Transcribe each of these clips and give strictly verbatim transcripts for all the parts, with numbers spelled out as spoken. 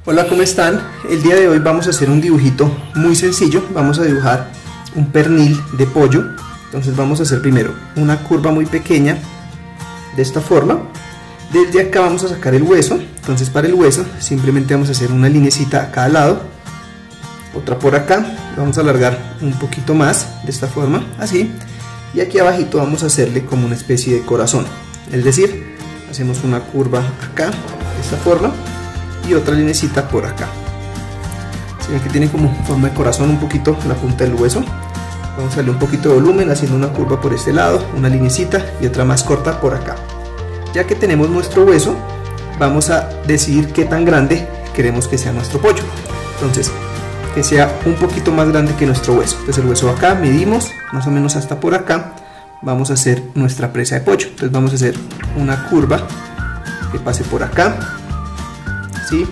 Hola, ¿cómo están? El día de hoy vamos a hacer un dibujito muy sencillo. Vamos a dibujar un pernil de pollo. Entonces vamos a hacer primero una curva muy pequeña de esta forma. Desde acá vamos a sacar el hueso. Entonces para el hueso simplemente vamos a hacer una linecita a cada lado, otra por acá. Vamos a alargar un poquito más de esta forma, así. Y aquí abajito vamos a hacerle como una especie de corazón. Es decir, hacemos una curva acá de esta forma y otra linecita por acá. Si ven que tiene como forma de corazón un poquito la punta del hueso, vamos a darle un poquito de volumen haciendo una curva por este lado, una linecita y otra más corta por acá. Ya que tenemos nuestro hueso, vamos a decidir qué tan grande queremos que sea nuestro pollo. Entonces, que sea un poquito más grande que nuestro hueso. Entonces el hueso acá, medimos más o menos hasta por acá. Vamos a hacer nuestra presa de pollo. Entonces vamos a hacer una curva que pase por acá. ¿Sí?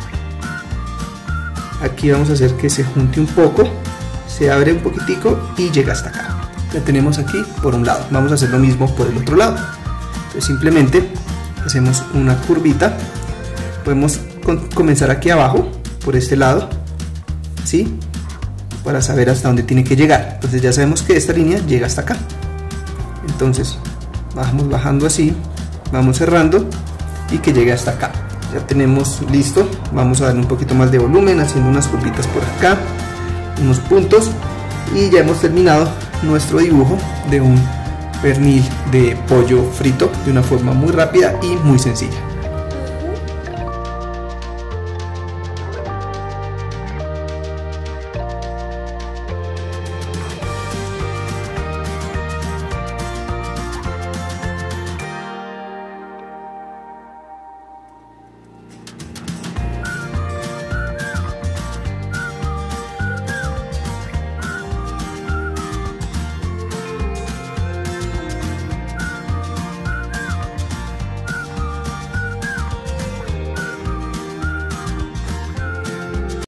Aquí vamos a hacer que se junte un poco, se abre un poquitico y llega hasta acá. La tenemos aquí por un lado. Vamos a hacer lo mismo por el otro lado. Entonces simplemente hacemos una curvita. Podemos comenzar aquí abajo por este lado, ¿sí? Para saber hasta dónde tiene que llegar. Entonces ya sabemos que esta línea llega hasta acá. Entonces vamos bajando así, vamos cerrando y que llegue hasta acá. Ya tenemos listo. Vamos a darle un poquito más de volumen haciendo unas curvitas por acá, unos puntos, y ya hemos terminado nuestro dibujo de un pernil de pollo frito de una forma muy rápida y muy sencilla.